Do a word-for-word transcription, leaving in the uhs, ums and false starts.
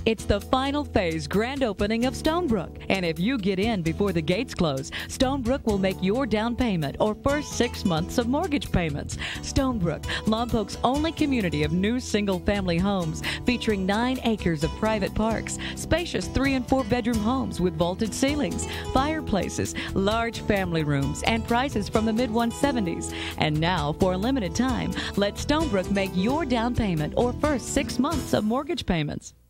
It's the final phase grand opening of Stonebrook. And if you get in before the gates close, Stonebrook will make your down payment or first six months of mortgage payments. Stonebrook, Lompoc's only community of new single-family homes featuring nine acres of private parks, spacious three and four bedroom homes with vaulted ceilings, fireplaces, large family rooms, and prices from the mid one seventies. And now, for a limited time, let Stonebrook make your down payment or first six months of mortgage payments.